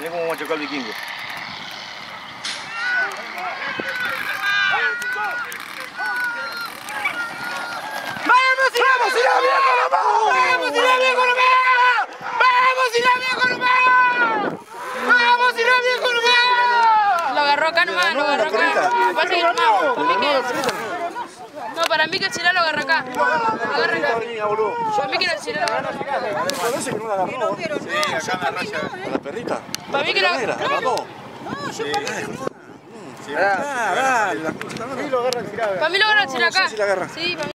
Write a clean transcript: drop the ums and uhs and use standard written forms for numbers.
Mirá cómo vamos a chocar el vikingo. ¡Vamos, Irán, viejo, lo vamos! ¡Vamos, Irán, viejo, lo vamos! ¡Vamos, Irán, viejo, lo vamos! ¡Vamos, Irán, viejo, lo vamos! Lo agarró acá nomás, lo agarró acá. Va a seguir más. No, para mí que el Chirá lo agarra acá. Lo agarra acá. Para mí que el Chirá lo agarra acá. Parece que no la agarró. Sí, acá me raya. ¿A la perrita? Para mí que lo agarra. Dale, la puta madre. Para mí lo agarra el Chirá acá. Sí, la agarra. Sí, para mí.